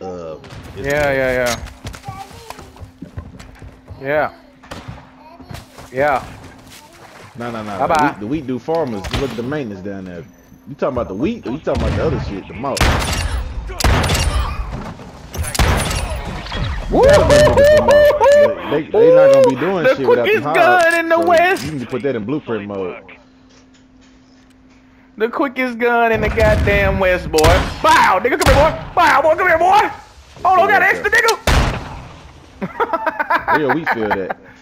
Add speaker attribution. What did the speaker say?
Speaker 1: Yeah.
Speaker 2: No.
Speaker 1: Bye-bye.
Speaker 2: The wheat do farmers. You look at the maintenance down there. You talking about the wheat or you talking about the other shit, the malt?
Speaker 1: Woo!
Speaker 2: They not gonna be doing
Speaker 1: the
Speaker 2: shit without the
Speaker 1: quickest gun in the West.
Speaker 2: You can put that in blueprint mode.
Speaker 1: The quickest gun in the goddamn West, boy. Bow, nigga, come here, boy. Bow, boy, come here, boy. Oh, no, got an extra nigga.
Speaker 2: Where your wheat field at?